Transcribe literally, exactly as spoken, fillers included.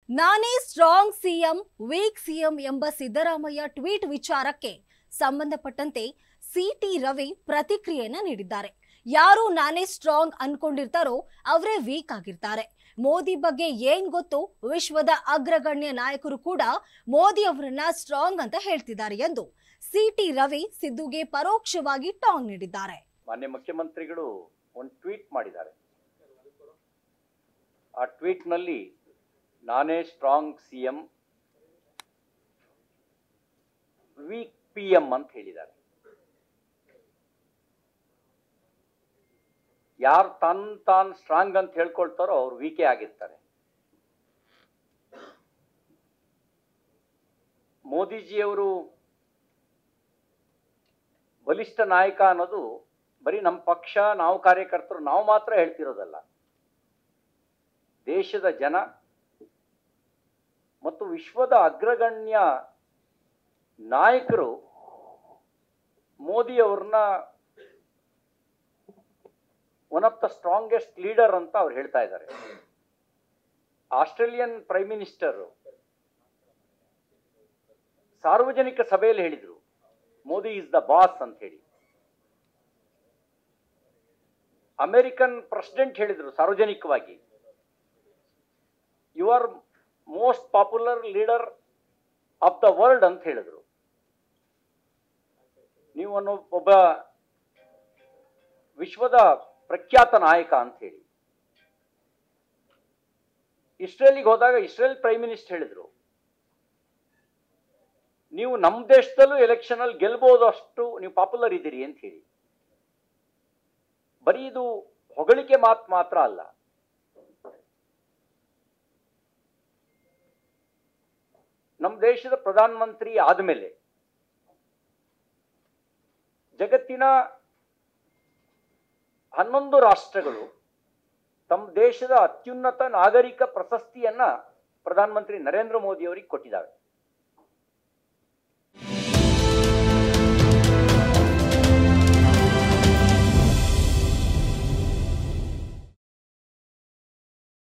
ನಾನೇ strong CM weak CM ಎಂಬ Siddaramaiah tweet ವಿಚಾರಕ್ಕೆ ಸಂಬಂಧಪಟ್ಟಂತೆ ಸಿಟಿ ರವಿ ಪ್ರತಿಕ್ರಿಯೆಯನ್ನ ನೀಡಿದ್ದಾರೆ. ಯಾರು ನಾನೇ ಸ್ಟ್ರಾಂಗ್ ಅನ್ಕೊಂಡಿರ್ತಾರೋ ಅವರೇ ವೀಕ್ ಆಗಿರ್ತಾರೆ. ಮೋದಿ ಬಗ್ಗೆ ಏನ್ ಗೊತ್ತು? ವಿಶ್ವದ ಅಗ್ರಗಣ್ಯ ನಾಯಕರು ಕೂಡ ಮೋದಿ ಅವರನ್ನ ಸ್ಟ್ರಾಂಗ್ ಅಂತ ಹೇಳ್ತಿದ್ದಾರೆ ಎಂದು ಸಿಟಿ ರವಿ ಸಿದ್ದುಗೆ ಪರೋಕ್ಷವಾಗಿ ಟಾಂಗ್ ನೀಡಿದ್ದಾರೆ. ಮಾನ್ಯ ಮುಖ್ಯಮಂತ್ರಿಗಳು ಒಂದು ಟ್ವೀಟ್ ಮಾಡಿದ್ದಾರೆ. ಆ ಟ್ವೀಟ್ ನಲ್ಲಿ ನಾನೇ ಸ್ಟ್ರಾಂಗ್ ಸಿಎಂ ವೀಕ್ ಪಿಎಂ ಅಂತ ಹೇಳಿದ್ದಾರೆ. ಯಾರು ತನ್ ತಾನ್ ಸ್ಟ್ರಾಂಗ್ ಅಂತ ಹೇಳ್ಕೊಳ್ತಾರೋ ಅವ್ರು ವೀಕೆ ಆಗಿರ್ತಾರೆ. ಮೋದಿಜಿಯವರು ಬಲಿಷ್ಠ ನಾಯಕ ಅನ್ನೋದು ಬರೀ ನಮ್ಮ ಪಕ್ಷ, ನಾವು ಕಾರ್ಯಕರ್ತರು ನಾವು ಮಾತ್ರ ಹೇಳ್ತಿರೋದಲ್ಲ. ದೇಶದ ಜನ ಮತ್ತು ವಿಶ್ವದ ಅಗ್ರಗಣ್ಯ ನಾಯಕರು ಮೋದಿ ಅವ್ರನ್ನ one of the strongest leader ಅಂತ ಅವ್ರು ಹೇಳ್ತಾ ಇದ್ದಾರೆ. ಆಸ್ಟ್ರೇಲಿಯನ್ ಪ್ರೈಮ್ ಮಿನಿಸ್ಟರ್ ಸಾರ್ವಜನಿಕ ಸಭೆಯಲ್ಲಿ ಹೇಳಿದ್ರು ಮೋದಿ ಇಸ್ ದ ಬಾಸ್ ಅಂತ ಹೇಳಿ. ಅಮೆರಿಕನ್ ಪ್ರೆಸಿಡೆಂಟ್ ಹೇಳಿದ್ರು ಸಾರ್ವಜನಿಕವಾಗಿ you are most popular leader of the world ಅಂತ ಹೇಳಿದ್ರು. ನೀವು ಒಬ್ಬ ವಿಶ್ವದ ಪ್ರಖ್ಯಾತ ನಾಯಕ ಅಂತ ಹೇಳಿ. ಇಸ್ರೇಲಿಗೆ ಹೋದಾಗ ಇಸ್ರೇಲ್ ಪ್ರೈಮ್ ಮಿನಿಸ್ಟರ್ ಹೇಳಿದ್ರು ನೀವು ನಮ್ಮ ದೇಶದಲ್ಲೂ ಎಲೆಕ್ಷನ್ ಅಲ್ಲಿ ಗೆಲ್ಬಹುದು, ಅಷ್ಟು ನೀವು ಪಾಪ್ಯುಲರ್ ಇದ್ದೀರಿ ಅಂತ ಹೇಳಿ. ಬರೀ ಇದು ಹೊಗಳಿಕೆ ಮಾತು ಮಾತ್ರ ಅಲ್ಲ, ನಮ್ಮ ದೇಶದ ಪ್ರಧಾನಮಂತ್ರಿ ಆದಮೇಲೆ ಜಗತ್ತಿನ ಹನ್ನೊಂದು ರಾಷ್ಟ್ರಗಳು ತಮ್ಮ ದೇಶದ ಅತ್ಯುನ್ನತ ನಾಗರಿಕ ಪ್ರಶಸ್ತಿಯನ್ನ ಪ್ರಧಾನಮಂತ್ರಿ ನರೇಂದ್ರ ಮೋದಿ ಅವರಿಗೆ ಕೊಟ್ಟಿದ್ದಾರೆ.